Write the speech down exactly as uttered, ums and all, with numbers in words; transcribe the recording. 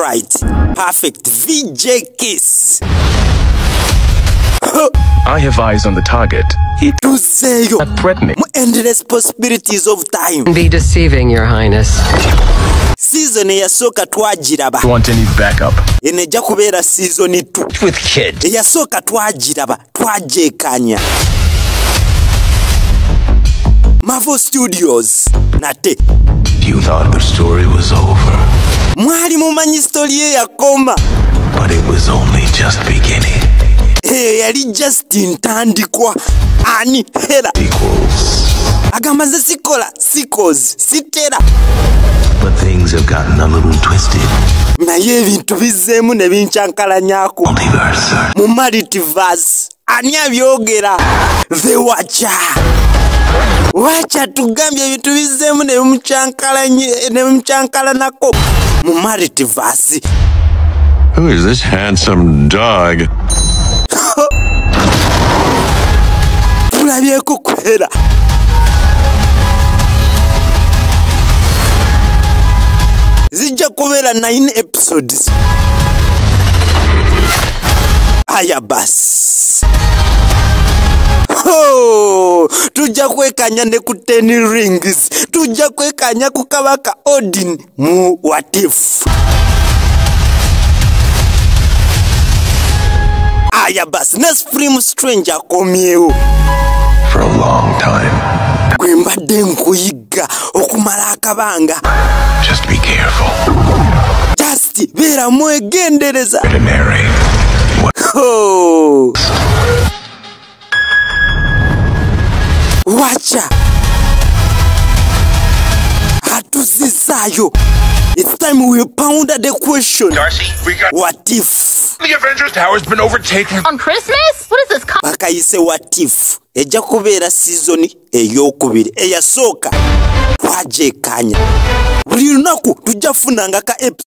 right, perfect V J kiss. I have eyes on the target. Ituzeyo. Not threatening. Endless possibilities of time. Be deceiving, Your Highness. Season yasoka twagiraba. Want any backup? Eneja kubeera season two. With kids. Yasoka twagiraba, twajekanya. Marvel Studios. Nate. You thought the story was over. Mwali mumanyi story ye yakoma. But it was only just beginning. Hey, yali just ntandikwa. Ani hera. Equals. Agamaze sikola, sikos, sitera. But things have gotten a little twisted. Naye ebintu bizeemu ne binchankalanyako. Multiverse. Mu multiverse. Ani abyogera? The Watcher. Wacha tugambye ebintu bizeemu ne bimuchankalanye ne bimuchankalanako. Mu multiverse. Who is this handsome dog? Tulabyeko kwera. Zijja kubeera nine episodes. Aya bas. Oh, tujja kwekanya ne ku ten rings. Tujja kwekanya ku kabaka Odin mu What If. Aya bas, ne Supreme Stranger komyewo. For a long time. Gwe mbadde nkuyiga okumala akabanga. Just be careful. Just beera mwegendereza. Ordinary. Oh. Watcha. Hatuzizayo. It's time we ponder the question. Darcy, we got What if? the Avengers Tower's been overtaken. On Christmas? What is this? Co- Bakayise what if? Ejja kubeera season ey'okubiri eyasooka twajekanya. Buli lunaku tujja funanga ka episode.